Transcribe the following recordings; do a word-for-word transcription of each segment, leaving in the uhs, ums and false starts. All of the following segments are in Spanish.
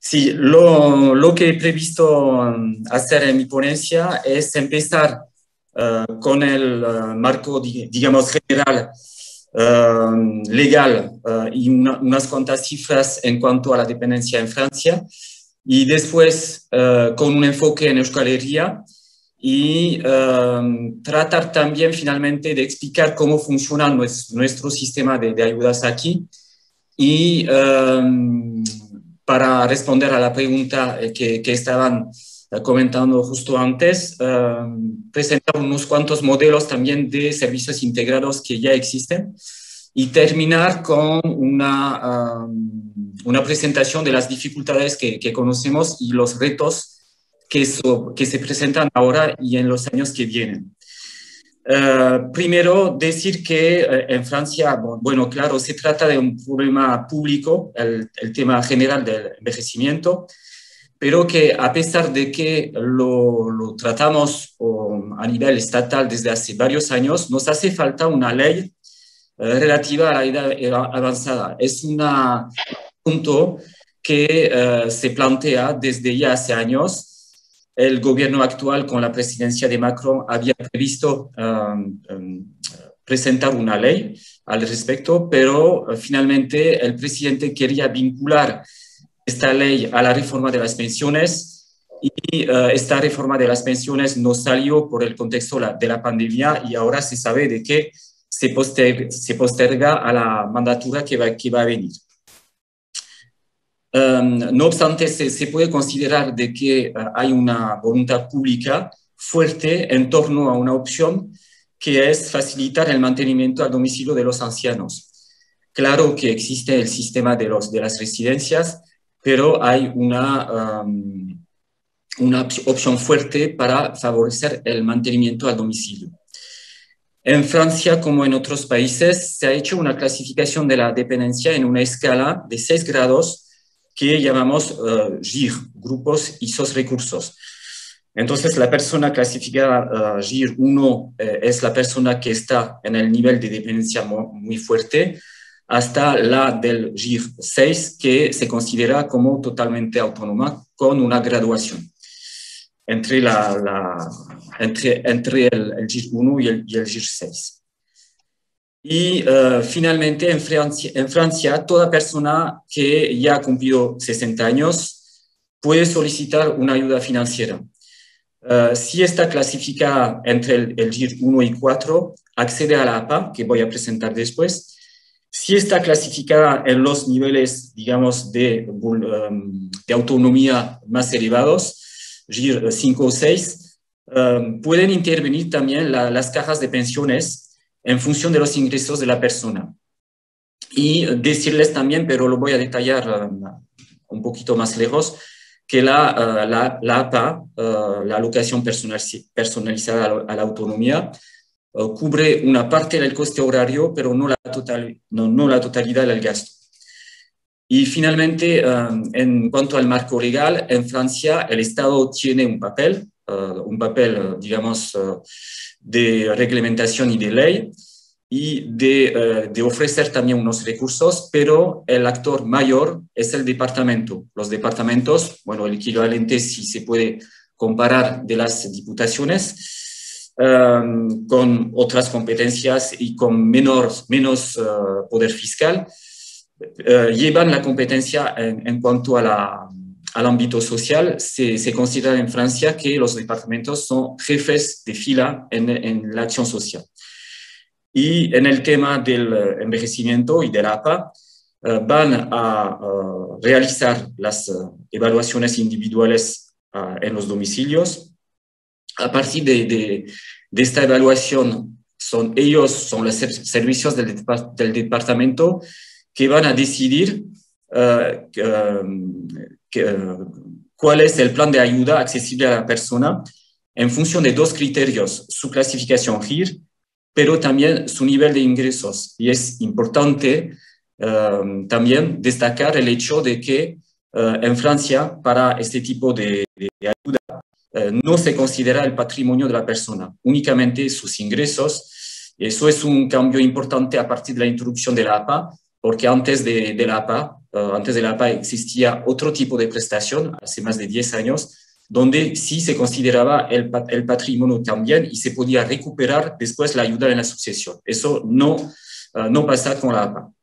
Sí, lo, lo que he previsto um, hacer en mi ponencia es empezar uh, con el uh, marco, di- digamos, general, uh, legal uh, y una- unas cuantas cifras en cuanto a la dependencia en Francia y después uh, con un enfoque en Euskal Herria y um, tratar también finalmente de explicar cómo funciona nues- nuestro sistema de, de ayudas aquí y um, para responder a la pregunta eh, que, que estaban eh, comentando justo antes, um, presentar unos cuantos modelos también de servicios integrados que ya existen y terminar con una, um, una presentación de las dificultades que, que conocemos y los retos que, so, que se presentan ahora y en los años que vienen. Uh, primero, decir que uh, en Francia, bueno, claro, se trata de un problema público, el, el tema general del envejecimiento, pero que a pesar de que lo, lo tratamos um, a nivel estatal desde hace varios años, nos hace falta una ley uh, relativa a la edad avanzada. Es un punto que uh, se plantea desde ya hace años. El gobierno actual, con la presidencia de Macron, había previsto um, um, presentar una ley al respecto, pero uh, finalmente el presidente quería vincular esta ley a la reforma de las pensiones y uh, esta reforma de las pensiones no salió por el contexto la, de la pandemia y ahora se sabe de que se, poster, se posterga a la mandatura que va, que va a venir. Um, no obstante, se, se, puede considerar de que uh, hay una voluntad pública fuerte en torno a una opción que es facilitar el mantenimiento al domicilio de los ancianos. Claro que existe el sistema de, los, de las residencias, pero hay una, um, una opción fuerte para favorecer el mantenimiento al domicilio. En Francia, como en otros países, se ha hecho una clasificación de la dependencia en una escala de seis grados que llamamos uh, G I R, grupos y sus recursos. Entonces, la persona clasificada uh, G I R uno eh, es la persona que está en el nivel de dependencia muy, muy fuerte, hasta la del G I R seis, que se considera como totalmente autónoma, con una graduación entre, la, la, entre, entre el, el G I R uno y el, y el G I R seis. Y uh, finalmente, en Francia, en Francia, toda persona que ya ha cumplido sesenta años puede solicitar una ayuda financiera. Uh, si está clasificada entre el, el G I R uno y cuatro, accede a la A P A, que voy a presentar después. Si está clasificada en los niveles, digamos, de, um, de autonomía más elevados, G I R cinco o seis, um, pueden intervenir también la, las cajas de pensiones en función de los ingresos de la persona. Y decirles también, pero lo voy a detallar uh, un poquito más lejos, que la, uh, la, la A P A, uh, la alocación personalizada a la autonomía, uh, cubre una parte del coste horario, pero no la, total, no, no la totalidad del gasto. Y finalmente, um, en cuanto al marco legal, en Francia el Estado tiene un papel, uh, un papel, uh, digamos, uh, de reglamentación y de ley, y de, uh, de ofrecer también unos recursos, pero el actor mayor es el departamento. Los departamentos, bueno, el equivalente, si se puede comparar, de las diputaciones, um, con otras competencias y con menor, menos uh, poder fiscal, Uh, llevan la competencia en, en cuanto a la, al ámbito social. Se, se considera en Francia que los departamentos son jefes de fila en, en la acción social. Y en el tema del envejecimiento y del A P A, uh, van a uh, realizar las uh, evaluaciones individuales uh, en los domicilios. A partir de, de, de esta evaluación, son ellos, son los servicios del, del departamento, que van a decidir uh, um, que, uh, cuál es el plan de ayuda accesible a la persona en función de dos criterios, su clasificación G I R, pero también su nivel de ingresos. Y es importante uh, también destacar el hecho de que uh, en Francia, para este tipo de, de ayuda, uh, no se considera el patrimonio de la persona, únicamente sus ingresos. Eso es un cambio importante a partir de la introducción de la A P A, porque antes de, de la A P A, uh, antes de la A P A existía otro tipo de prestación, hace más de diez años, donde sí se consideraba el, el patrimonio también y se podía recuperar después la ayuda en la sucesión. Eso no, uh, no pasa con la A P A.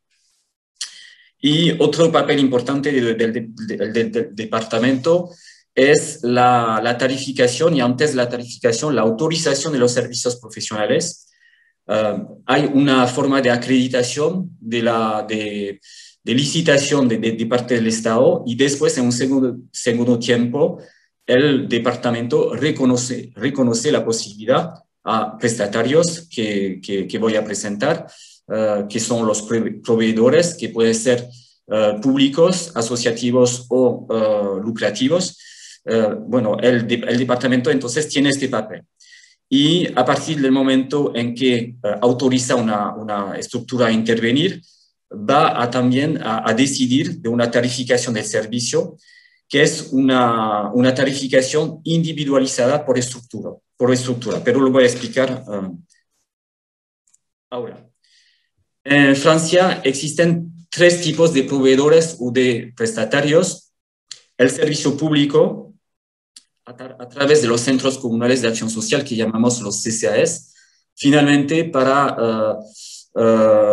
Y otro papel importante del, del, del, del, del departamento es la, la tarificación, y antes de la tarificación, la autorización de los servicios profesionales. Uh, hay una forma de acreditación de, la, de, de licitación de, de, de parte del Estado, y después, en un segundo, segundo tiempo, el departamento reconoce, reconoce la posibilidad a prestatarios que, que, que voy a presentar, uh, que son los proveedores, que pueden ser uh, públicos, asociativos o uh, lucrativos. Uh, bueno, el, de, el departamento entonces tiene este papel. Y a partir del momento en que uh, autoriza una, una estructura a intervenir, va a también a, a decidir de una tarificación del servicio, que es una, una tarificación individualizada por estructura, por estructura, pero lo voy a explicar uh, ahora. En Francia existen tres tipos de proveedores o de prestatarios: el servicio público, a, tra a través de los centros comunales de acción social, que llamamos los C C A S, finalmente para... Uh,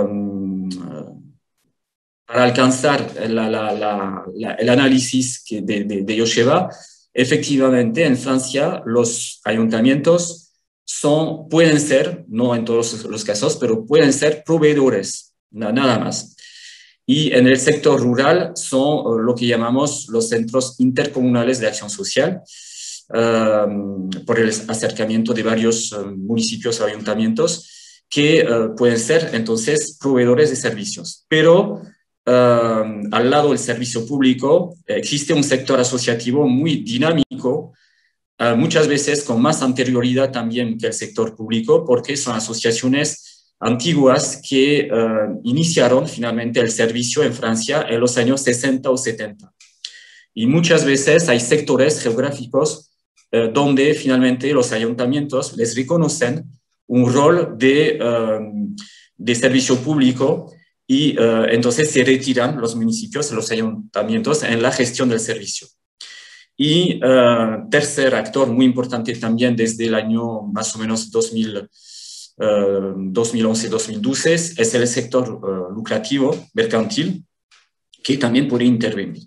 uh, para alcanzar la, la, la, la, el análisis que de, de, de Yosheva. Efectivamente, en Francia los ayuntamientos son, pueden ser, no en todos los casos, pero pueden ser proveedores, nada más. Y en el sector rural son lo que llamamos los centros intercomunales de acción social, um, por el acercamiento de varios um, municipios o ayuntamientos que uh, pueden ser entonces proveedores de servicios. Pero Uh, al lado del servicio público existe un sector asociativo muy dinámico, uh, muchas veces con más anterioridad también que el sector público, porque son asociaciones antiguas que uh, iniciaron finalmente el servicio en Francia en los años sesenta o setenta. Y muchas veces hay sectores geográficos uh, donde finalmente los ayuntamientos les reconocen un rol de, uh, de servicio público, y uh, entonces se retiran los municipios, los ayuntamientos en la gestión del servicio. Y uh, tercer actor muy importante también desde el año más o menos dos mil, uh, dos mil once dos mil doce es el sector uh, lucrativo, mercantil, que también puede intervenir.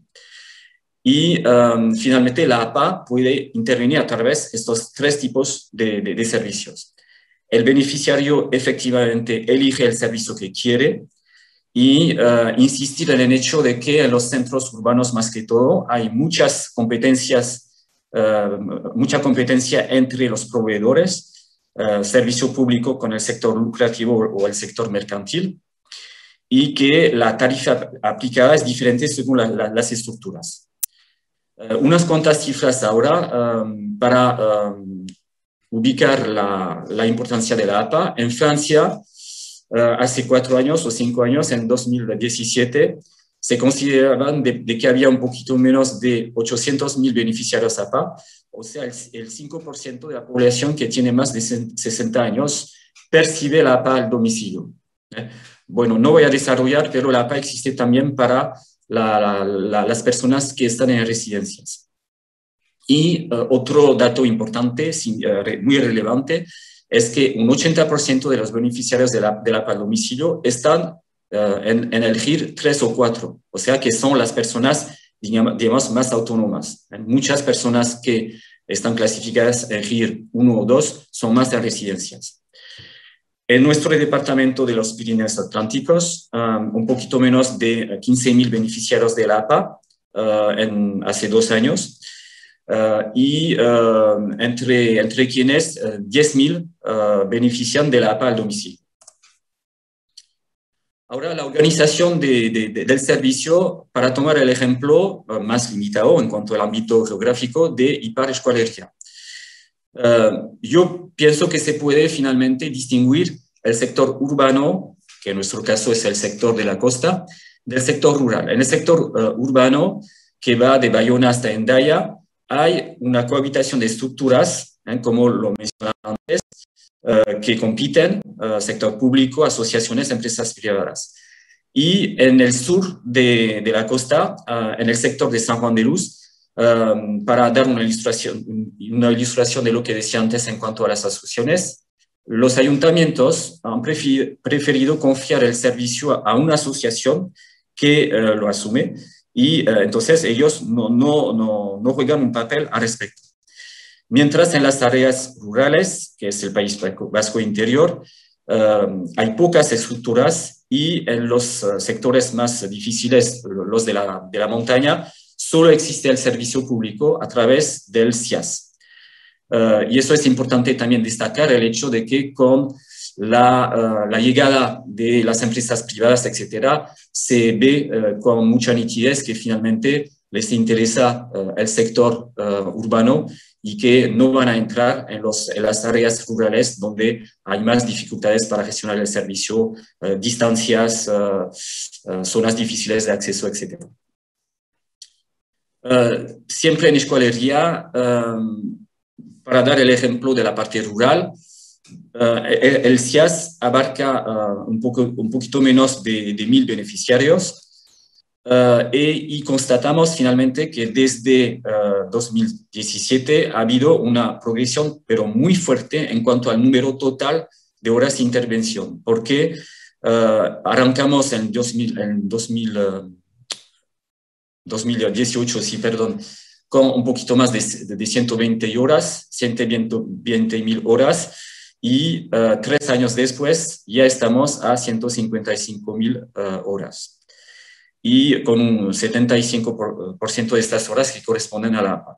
Y um, finalmente la A P A puede intervenir a través de estos tres tipos de, de, de servicios. El beneficiario efectivamente elige el servicio que quiere, y uh, insistir en el hecho de que en los centros urbanos más que todo hay muchas competencias, uh, mucha competencia entre los proveedores, uh, servicio público con el sector lucrativo o el sector mercantil, y que la tarifa aplicada es diferente según la, la, las estructuras. Uh, unas cuantas cifras ahora um, para um, ubicar la, la importancia de la A P A. En Francia, Uh, hace cuatro años o cinco años, en dos mil diecisiete, se consideraban de, de que había un poquito menos de ochocientos mil beneficiarios A P A, o sea, el, el cinco por ciento de la población que tiene más de sesenta años percibe la A P A al domicilio. ¿Eh? Bueno, no voy a desarrollar, pero la A P A existe también para la, la, la, las personas que están en residencias. Y uh, otro dato importante, sin, uh, muy relevante, es que un ochenta por ciento de los beneficiarios de la, de la A P A al domicilio están uh, en, en el G I R tres o cuatro, o sea que son las personas, digamos, más autónomas. Muchas personas que están clasificadas en G I R uno o dos son más de residencias. En nuestro departamento de los Pirineos Atlánticos, um, un poquito menos de quince mil beneficiarios de la A P A uh, en, hace dos años. Uh, y uh, entre, entre quienes uh, diez mil uh, benefician de la A P A al domicilio. Ahora, la organización de, de, de, del servicio, para tomar el ejemplo uh, más limitado en cuanto al ámbito geográfico de Ipar Escualería. Uh, yo pienso que se puede finalmente distinguir el sector urbano, que en nuestro caso es el sector de la costa, del sector rural. En el sector uh, urbano, que va de Bayona hasta Hendaya, hay una cohabitación de estructuras, ¿eh? Como lo mencionaba antes, uh, que compiten, uh, sector público, asociaciones, empresas privadas. Y en el sur de, de la costa, uh, en el sector de San Juan de Luz, um, para dar una ilustración, una ilustración de lo que decía antes en cuanto a las asociaciones, los ayuntamientos han preferido confiar el servicio a una asociación que uh, lo asume y uh, entonces ellos no, no, no, no juegan un papel al respecto. Mientras en las áreas rurales, que es el País Vasco interior, uh, hay pocas estructuras y en los uh, sectores más difíciles, los de la, de la montaña, solo existe el servicio público a través del C I A S. Uh, y eso es importante también destacar el hecho de que con la, uh, la llegada de las empresas privadas, etcétera, se ve uh, con mucha nitidez que finalmente les interesa uh, el sector uh, urbano y que no van a entrar en, los, en las áreas rurales donde hay más dificultades para gestionar el servicio, uh, distancias, uh, uh, zonas difíciles de acceso, etcétera. Uh, siempre en escuelería, um, para dar el ejemplo de la parte rural, uh, el, el C I A S abarca uh, un, poco, un poquito menos de, de mil beneficiarios uh, y, y constatamos finalmente que desde uh, dos mil diecisiete ha habido una progresión, pero muy fuerte en cuanto al número total de horas de intervención, porque uh, arrancamos en, dos mil, en dos mil, uh, dos mil dieciocho, sí, perdón, con un poquito más de, de ciento veinte horas, ciento veinte mil horas, y uh, tres años después ya estamos a ciento cincuenta y cinco mil uh, horas. Y con un setenta y cinco por ciento de estas horas que corresponden a la A P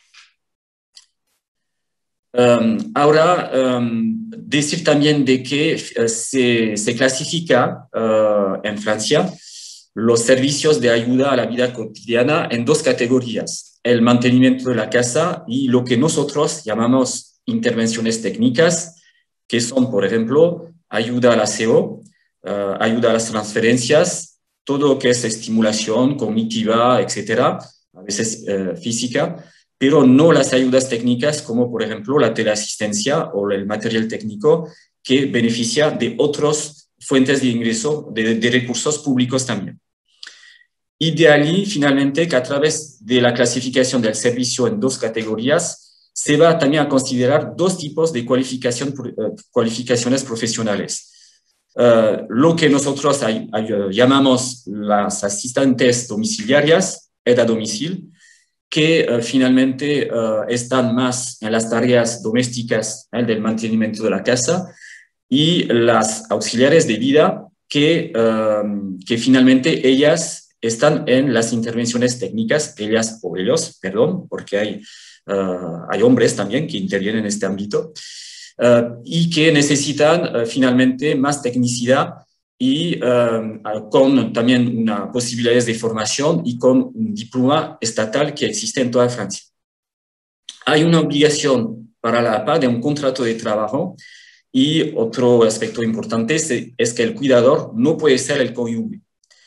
A. Um, ahora, um, decir también de que uh, se, se clasifica uh, en Francia los servicios de ayuda a la vida cotidiana en dos categorías: el mantenimiento de la casa y lo que nosotros llamamos intervenciones técnicas, que son, por ejemplo, ayuda al aseo, uh, ayuda a las transferencias, todo lo que es estimulación cognitiva, etcétera, a veces uh, física, pero no las ayudas técnicas como, por ejemplo, la teleasistencia o el material técnico que beneficia de otras fuentes de ingreso, de, de recursos públicos también. Y de allí, finalmente, que a través de la clasificación del servicio en dos categorías, se va también a considerar dos tipos de cualificación, uh, cualificaciones profesionales. Uh, lo que nosotros hay, hay, uh, llamamos las asistentes domiciliarias, ed a domicilio, que uh, finalmente uh, están más en las tareas domésticas, eh, del mantenimiento de la casa, y las auxiliares de vida, que, uh, que finalmente ellas están en las intervenciones técnicas, ellas o ellos, perdón, porque hay, uh, hay hombres también que intervienen en este ámbito, uh, y que necesitan uh, finalmente más tecnicidad y uh, con también una posibilidades de formación y con un diploma estatal que existe en toda Francia. Hay una obligación para la A P A de un contrato de trabajo, y otro aspecto importante es, es que el cuidador no puede ser el cónyuge.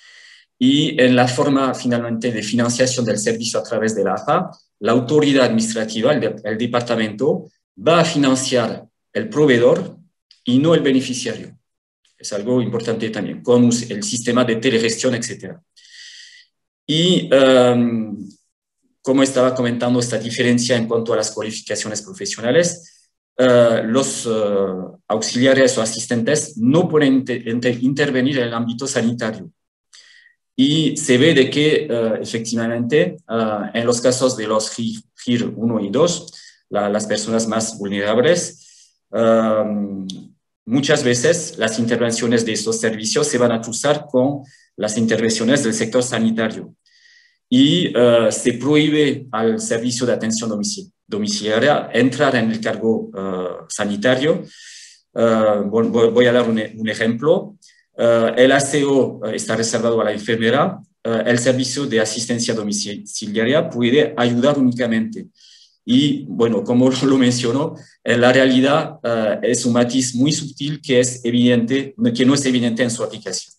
Y en la forma finalmente de financiación del servicio a través de la A P A, la autoridad administrativa, el, de, el departamento, va a financiar el proveedor y no el beneficiario. Es algo importante también, con el sistema de telegestión, etcétera. Y um, como estaba comentando, esta diferencia en cuanto a las cualificaciones profesionales, uh, los uh, auxiliares o asistentes no pueden inter inter intervenir en el ámbito sanitario. Y se ve de que uh, efectivamente uh, en los casos de los G I R uno y dos, la, las personas más vulnerables, um, muchas veces las intervenciones de estos servicios se van a cruzar con las intervenciones del sector sanitario. Y uh, se prohíbe al servicio de atención domicil domiciliaria entrar en el cargo uh, sanitario. Uh, voy a dar un, un ejemplo. Uh, el aseo uh, está reservado a la enfermera. Uh, el servicio de asistencia domiciliaria puede ayudar únicamente. Y, bueno, como lo mencionó, en la realidad uh, es un matiz muy sutil que, es evidente, que no es evidente en su aplicación.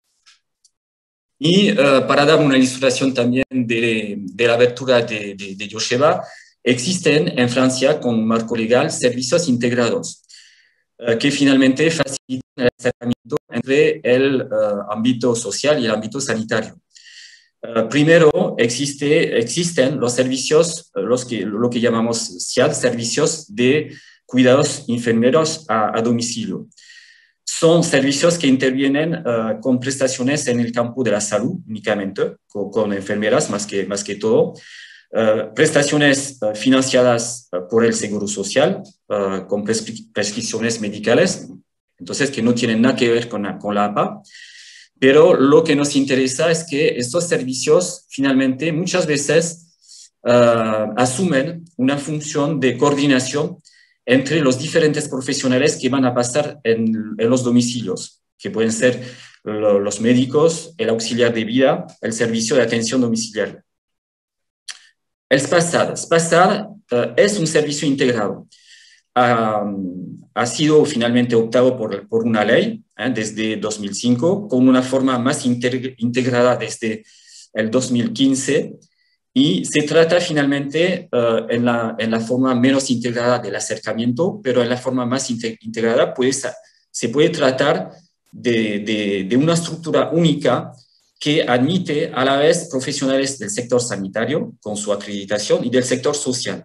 Y uh, para dar una ilustración también de, de la abertura de, de, de Yosheba, existen en Francia, con un marco legal, servicios integrados. uh, que finalmente facilitan el acercamiento entre el uh, ámbito social y el ámbito sanitario. Uh, primero, existe, existen los servicios, los que, lo que llamamos S I A D, servicios de cuidados enfermeros a, a domicilio. Son servicios que intervienen uh, con prestaciones en el campo de la salud únicamente, con, con enfermeras más que, más que todo, uh, prestaciones uh, financiadas uh, por el Seguro Social, uh, con prescri prescripciones medicales, entonces que no tienen nada que ver con la, con la A P A. Pero lo que nos interesa es que estos servicios finalmente muchas veces uh, asumen una función de coordinación entre los diferentes profesionales que van a pasar en, en los domicilios, que pueden ser lo, los médicos, el auxiliar de vida, el servicio de atención domiciliaria. El SPASAD. SPASAD uh, es un servicio integrado. Uh, ha sido finalmente optado por, por una ley eh, desde dos mil cinco, con una forma más integrada desde el dos mil quince, y se trata finalmente uh, en, la, en la forma menos integrada del acercamiento, pero en la forma más integrada pues, se puede tratar de, de, de una estructura única que admite a la vez profesionales del sector sanitario con su acreditación y del sector social.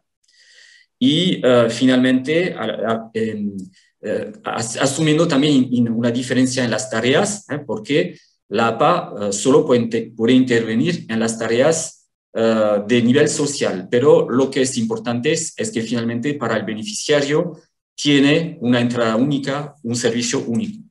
Y uh, finalmente, a, a, en, uh, asumiendo también in, una diferencia en las tareas, ¿eh? porque la A P A uh, solo puede, puede intervenir en las tareas uh, de nivel social, pero lo que es importante es, es que finalmente para el beneficiario tiene una entrada única, un servicio único.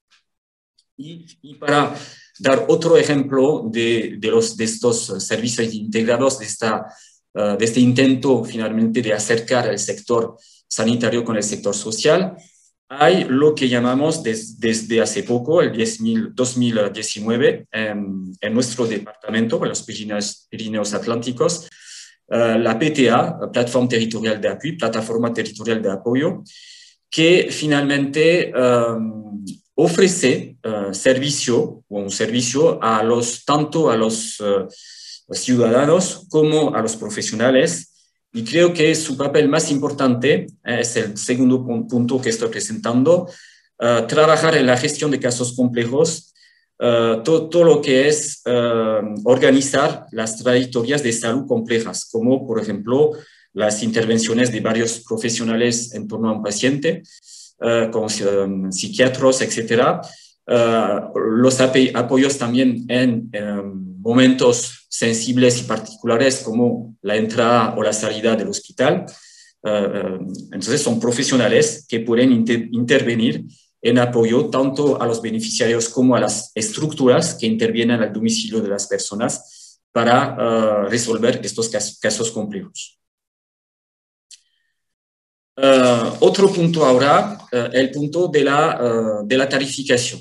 Y, y para dar otro ejemplo de, de, los, de estos servicios integrados, de esta Uh, de este intento finalmente de acercar el sector sanitario con el sector social, hay lo que llamamos des, desde hace poco, el dos mil diecinueve, en, en nuestro departamento, en los Pirineos, Pirineos Atlánticos, uh, la P T A, Plataforma Territorial de Apoyo, Plataforma Territorial de Apoyo, que finalmente um, ofrece uh, servicio, un servicio a los, tanto a los uh, ciudadanos como a los profesionales, y creo que su papel más importante, eh, es el segundo punto que estoy presentando, uh, trabajar en la gestión de casos complejos, uh, todo, todo lo que es uh, organizar las trayectorias de salud complejas, como por ejemplo las intervenciones de varios profesionales en torno a un paciente, uh, con um, psiquiatros, etcétera. Uh, los apoyos también en um, momentos sensibles y particulares como la entrada o la salida del hospital. Uh, entonces son profesionales que pueden inter intervenir en apoyo tanto a los beneficiarios como a las estructuras que intervienen al domicilio de las personas para uh, resolver estos casos, casos complejos. Uh, otro punto ahora, uh, el punto de la, uh, de la tarificación.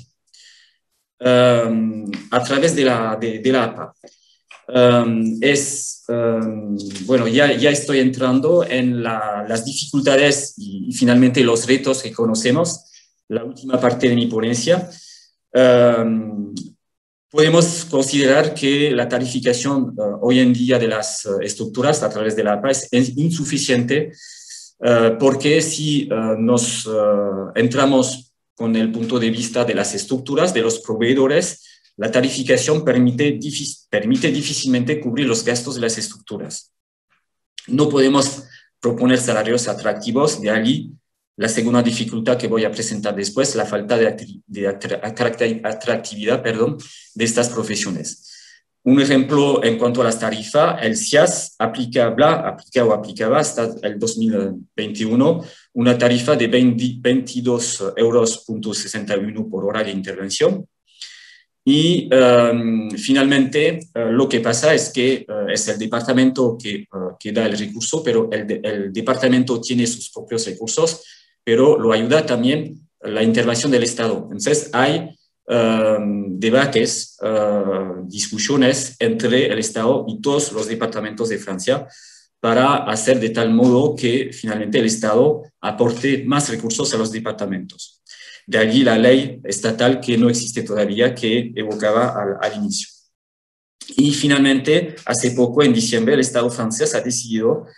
Um, a través de la, de, de la A P A. Um, es, um, bueno, ya, ya estoy entrando en la, las dificultades y, y finalmente los retos que conocemos, la última parte de mi ponencia. Um, podemos considerar que la tarificación uh, hoy en día de las uh, estructuras a través de la A P A es, es insuficiente, uh, porque si uh, nos uh, entramos con el punto de vista de las estructuras, de los proveedores, la tarificación permite, permite difícilmente cubrir los gastos de las estructuras. No podemos proponer salarios atractivos, de allí la segunda dificultad que voy a presentar después, la falta de, de atractividad perdón, de estas profesiones. Un ejemplo en cuanto a las tarifas, el S I A S aplicaba, aplica o aplicaba hasta el dos mil veintiuno una tarifa de veintidós euros sesenta y uno por hora de intervención. Y um, finalmente uh, lo que pasa es que uh, es el departamento que, uh, que da el recurso, pero el, de, el departamento tiene sus propios recursos, pero lo ayuda también la intervención del Estado. Entonces hay Um, debates, uh, discusiones entre el Estado y todos los departamentos de Francia para hacer de tal modo que finalmente el Estado aporte más recursos a los departamentos. De allí la ley estatal que no existe todavía, que evocaba al, al inicio. Y finalmente, hace poco, en diciembre, el Estado francés ha decidido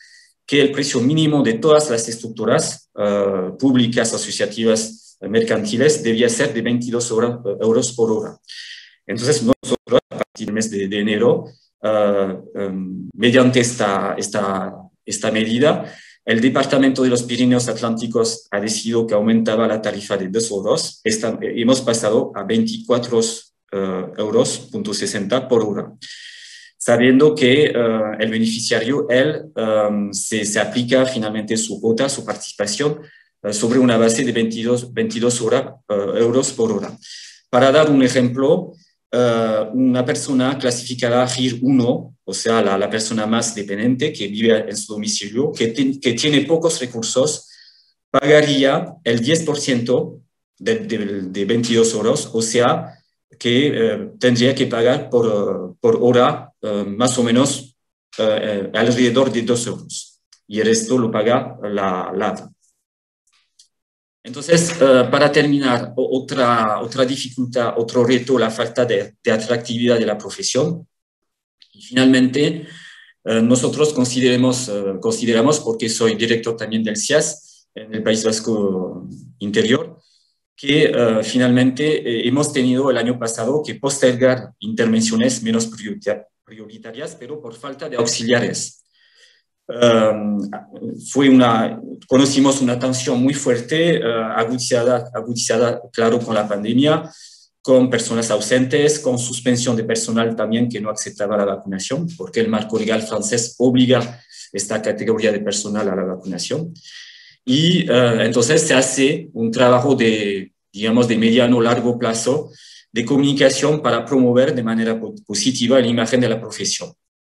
que el precio mínimo de todas las estructuras uh, públicas, asociativas, mercantiles, debía ser de veintidós euros por hora. Entonces, nosotros, a partir del mes de, de enero, uh, um, mediante esta, esta, esta medida, el Departamento de los Pirineos Atlánticos ha decidido que aumentaba la tarifa de dos euros. Esta, hemos pasado a veinticuatro euros punto sesenta por hora, sabiendo que uh, el beneficiario, él, um, se, se aplica finalmente su cuota, su participación, uh, sobre una base de veintidós, veintidós hora, uh, euros por hora. Para dar un ejemplo, uh, una persona clasificada R I R uno, o sea, la, la persona más dependiente que vive en su domicilio, que, te, que tiene pocos recursos, pagaría el diez por ciento de, de, de veintidós euros, o sea, que eh, tendría que pagar por, uh, por hora uh, más o menos uh, alrededor de dos euros. Y el resto lo paga la, la A T A. Entonces, uh, para terminar, otra, otra dificultad, otro reto, la falta de, de atractividad de la profesión. Y finalmente, uh, nosotros consideramos, uh, consideramos, porque soy director también del C I A S en el País Vasco Interior, que uh, finalmente eh, hemos tenido el año pasado que postergar intervenciones menos prioritarias, pero por falta de auxiliares. Um, fue una, conocimos una tensión muy fuerte, uh, agudizada, agudizada, claro, con la pandemia, con personas ausentes, con suspensión de personal también que no aceptaba la vacunación, porque el marco legal francés obliga esta categoría de personal a la vacunación. Y uh, entonces se hace un trabajo de, digamos, de mediano largo plazo de comunicación para promover de manera positiva la imagen de la profesión.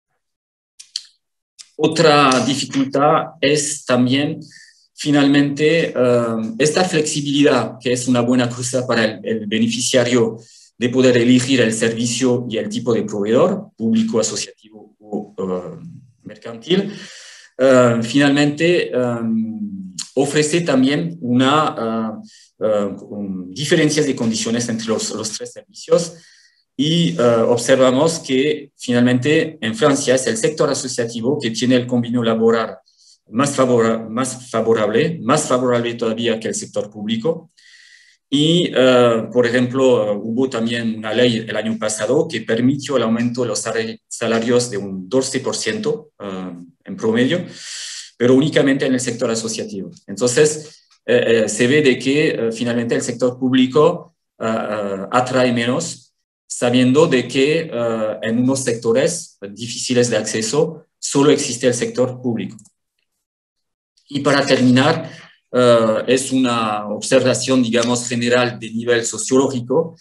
Otra dificultad es también, finalmente, uh, esta flexibilidad, que es una buena cosa para el, el beneficiario de poder elegir el servicio y el tipo de proveedor, público, asociativo o uh, mercantil. Uh, finalmente, um, ofrece también una uh, uh, um, diferencias de condiciones entre los, los tres servicios y uh, observamos que finalmente en Francia es el sector asociativo que tiene el convenio laboral más, favora, más favorable, más favorable todavía que el sector público. Y, uh, por ejemplo, uh, hubo también una ley el año pasado que permitió el aumento de los salarios de un doce por ciento uh, en promedio, pero únicamente en el sector asociativo. Entonces, eh, eh, se ve de que eh, finalmente el sector público uh, uh, atrae menos, sabiendo de que uh, en unos sectores difíciles de acceso solo existe el sector público. Y para terminar, uh, es una observación, digamos, general de nivel sociológico,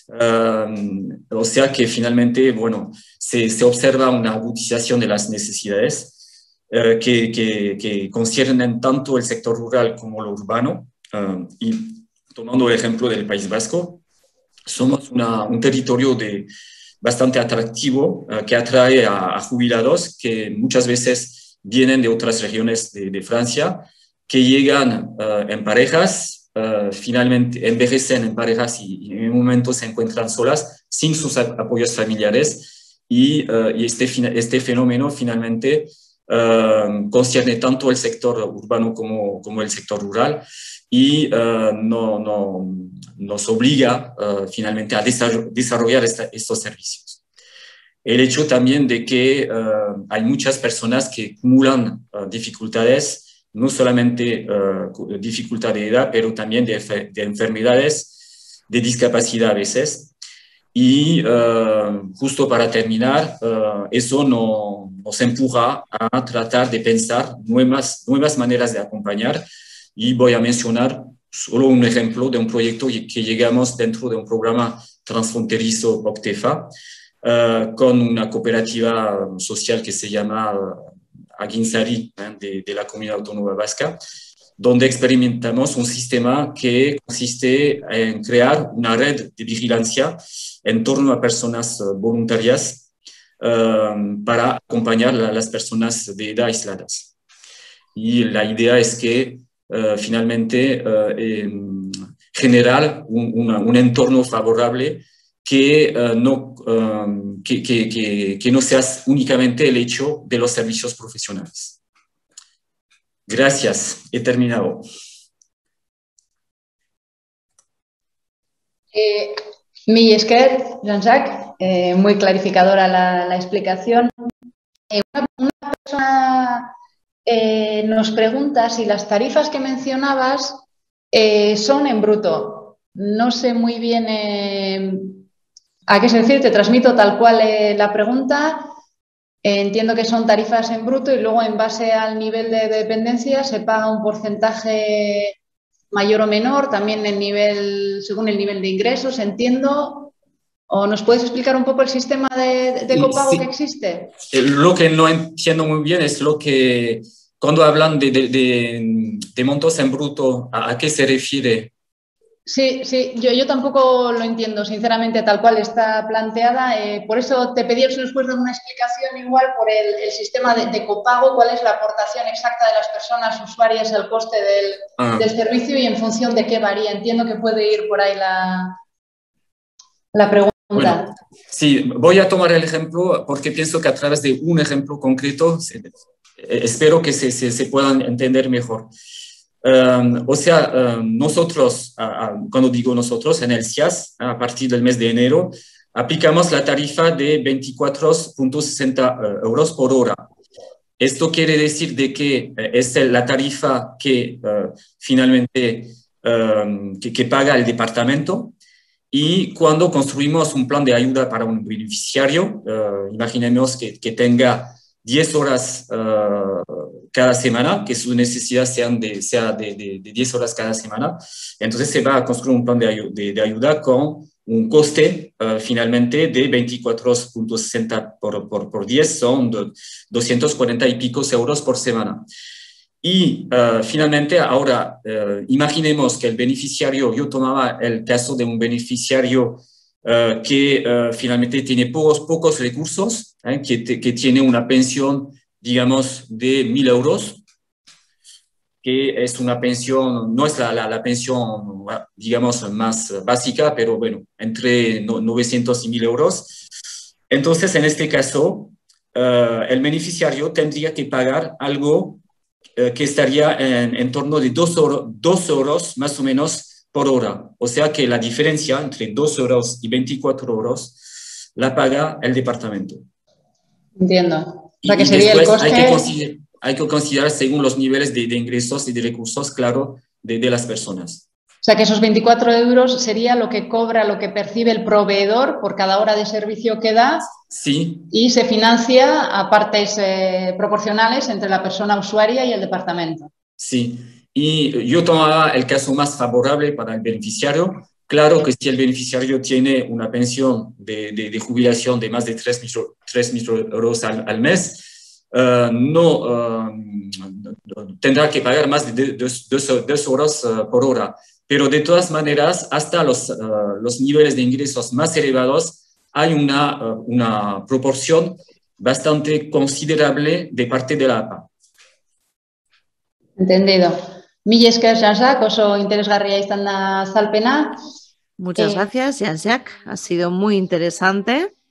uh, o sea que finalmente, bueno, se, se observa una agudización de las necesidades, Uh, que, que, que conciernen tanto el sector rural como lo urbano. Uh, y tomando el ejemplo del País Vasco, somos una, un territorio de, bastante atractivo uh, que atrae a, a jubilados que muchas veces vienen de otras regiones de, de Francia, que llegan uh, en parejas, uh, finalmente envejecen en parejas y, y en un momento se encuentran solas, sin sus apoyos familiares. Y, uh, y este, este fenómeno finalmente Uh, concierne tanto el sector urbano como, como el sector rural y uh, no, no, nos obliga uh, finalmente a desarrollar esta, estos servicios. El hecho también de que uh, hay muchas personas que acumulan uh, dificultades, no solamente uh, dificultad de edad, pero también de, de enfermedades, de discapacidad a veces. Y uh, justo para terminar, uh, eso no, nos empuja a tratar de pensar nuevas, nuevas maneras de acompañar. Y voy a mencionar solo un ejemplo de un proyecto que llegamos dentro de un programa transfronterizo OCTEFA, uh, con una cooperativa social que se llama Aguinzari, ¿eh? de, de la Comunidad Autónoma Vasca, donde experimentamos un sistema que consiste en crear una red de vigilancia en torno a personas voluntarias um, para acompañar a las personas de edad aisladas. Y la idea es que uh, finalmente uh, eh, generar un, una, un entorno favorable que, uh, no, um, que, que, que, que no sea únicamente el hecho de los servicios profesionales. Gracias, he terminado. Eh, mi esker, Jean-Jacques, eh, muy clarificadora la, la explicación. Eh, una, una persona eh, nos pregunta si las tarifas que mencionabas eh, son en bruto. No sé muy bien eh, a qué se refiere, te transmito tal cual eh, la pregunta. Eh, entiendo que son tarifas en bruto y luego en base al nivel de, de dependencia se paga un porcentaje mayor o menor, también el nivel, según el nivel de ingresos, entiendo. ¿O nos puedes explicar un poco el sistema de, de copago que Sí, existe? lo que no entiendo muy bien es lo que, cuando hablan de, de, de, de montos en bruto, ¿a, a qué se refiere? Sí, sí, yo, yo tampoco lo entiendo, sinceramente, tal cual está planteada. Eh, por eso te pedía si nos puedes dar una explicación igual por el, el sistema de, de copago, cuál es la aportación exacta de las personas usuarias al coste del, Ah. del servicio y en función de qué varía. Entiendo que puede ir por ahí la, la pregunta. Bueno, sí, voy a tomar el ejemplo porque pienso que a través de un ejemplo concreto se, eh, espero que se, se, se puedan entender mejor. Um, o sea, um, nosotros, uh, uh, cuando digo nosotros, en el C I A S, a partir del mes de enero, aplicamos la tarifa de veinticuatro punto sesenta uh, euros por hora. Esto quiere decir de que uh, es la tarifa que uh, finalmente um, que, que paga el departamento. Y cuando construimos un plan de ayuda para un beneficiario, uh, imaginemos que, que tenga diez horas uh, cada semana, que sus necesidades sean de, sea de, de, de diez horas cada semana, entonces se va a construir un plan de, ayu de, de ayuda con un coste uh, finalmente de veinticuatro punto sesenta por, por, por diez, son de doscientos cuarenta y pico euros por semana. Y uh, finalmente, ahora, uh, imaginemos que el beneficiario, yo tomaba el caso de un beneficiario uh, que uh, finalmente tiene pocos, pocos recursos, ¿eh? que, te, que tiene una pensión, digamos, de mil euros, que es una pensión, no es la, la, la pensión, digamos, más básica, pero bueno, entre novecientos y mil euros. Entonces, en este caso, uh, el beneficiario tendría que pagar algo que estaría en, en torno de dos euros, dos euros más o menos por hora. O sea que la diferencia entre dos euros y veinticuatro euros la paga el departamento. Entiendo. O sea Y, que y sería el después hay que, coste... considerar, hay que considerar según los niveles de, de ingresos y de recursos, claro, de, de las personas. O sea que esos veinticuatro euros sería lo que cobra, lo que percibe el proveedor por cada hora de servicio que da. Sí. Y se financia a partes eh, proporcionales entre la persona usuaria y el departamento. Sí, y yo tomaba el caso más favorable para el beneficiario. Claro que si el beneficiario tiene una pensión de, de, de jubilación de más de tres mil euros al, al mes, uh, no uh, tendrá que pagar más de dos euros uh, por hora. Pero de todas maneras, hasta los, uh, los niveles de ingresos más elevados, hay una, uh, una proporción bastante considerable de parte de la A P A. Entendido. Mila esker, Jean-Jacques, oso interesgarria izan da azalpena. Muchas eh, gracias, Jean-Jacques. Ha sido muy interesante.